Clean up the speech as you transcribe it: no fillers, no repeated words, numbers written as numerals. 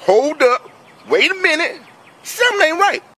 hold up, wait a minute, something ain't right.